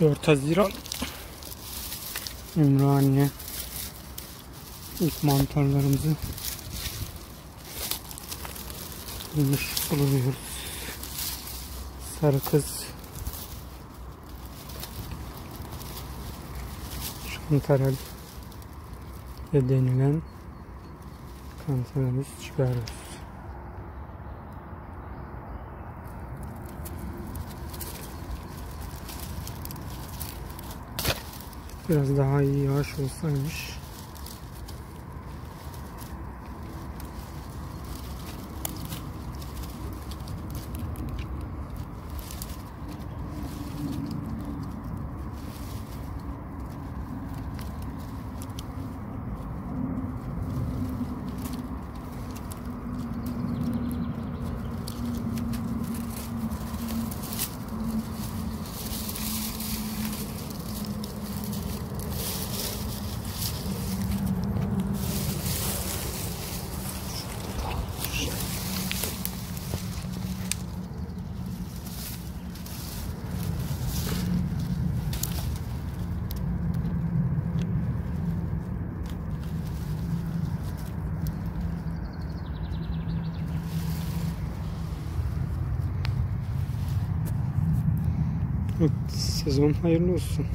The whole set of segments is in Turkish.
4 Haziran Ümraniye. İlk mantarlarımızı buluyoruz. Sarı kız, şantarel denilen kantarımız çıkarıyoruz. Biraz daha iyi yağış olsaymış. Evet, sezon hayırlı olsun.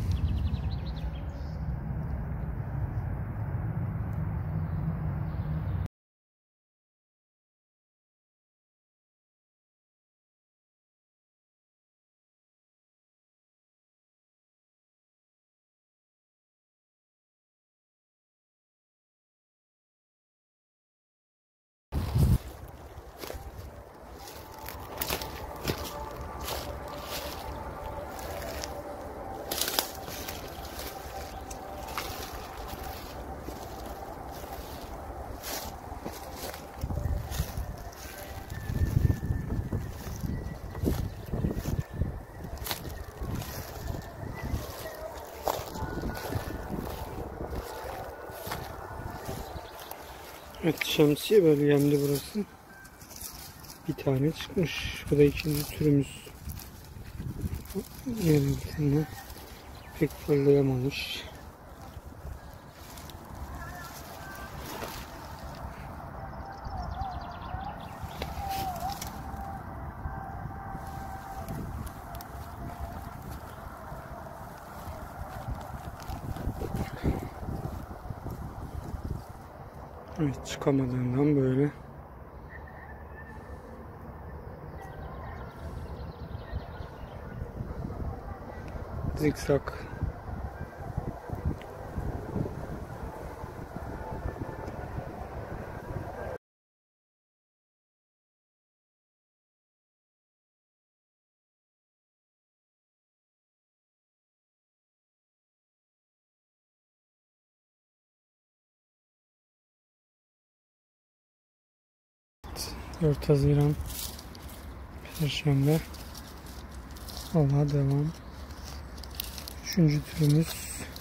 Evet, şemsiye bölgemde burası. Bir tane çıkmış. Bu da ikinci türümüz. Yerine pek fırlayamamış. Evet, çıkamadığından böyle zikzak. Evet, 4 Haziran Perşembe. Allah'a devam. Üçüncü türümüz.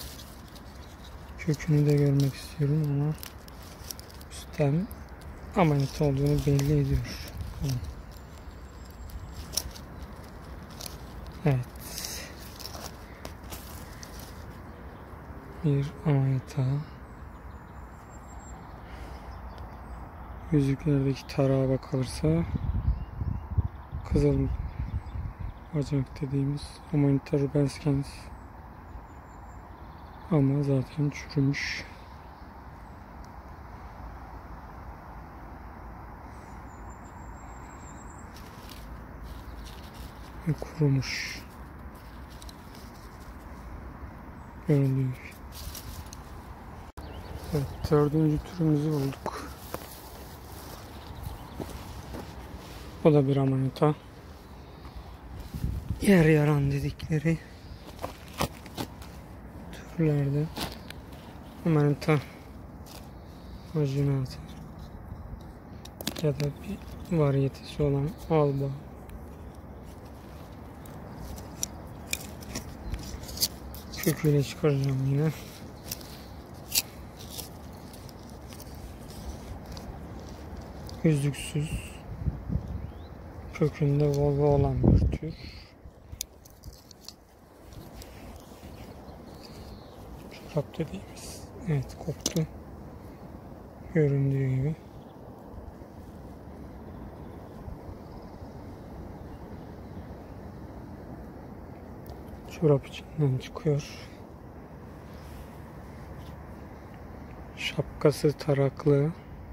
Kökünü de görmek istiyorum ama üstten ameliyat olduğunu belli ediyor. Evet. Bir ameliyata. Yüzüklerdeki tarağa bakılırsa kızıl bacak dediğimiz Amanita rubenskens, ama zaten çürümüş. Ve kurumuş. Göründüğü gibi. Evet, dördüncü türümüzü bulduk. O da bir amanita. Yer yaran dedikleri türlerde amanita marginata ya da bir varyetesi olan alba. Köküyle çıkaracağım yine. Yüzüksüz, kökünde volva olan bir tür. Çorap dediğimiz. Evet, koptu. Göründüğü gibi. Çorap içinden çıkıyor. Şapkası taraklı.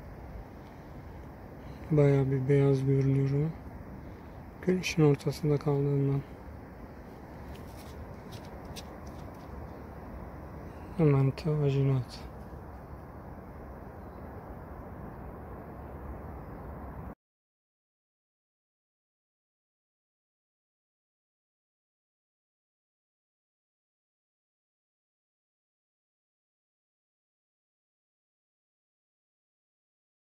Bayağı bir beyaz görünüyor. Güneşin ortasında kaldığından. Manta vajinat.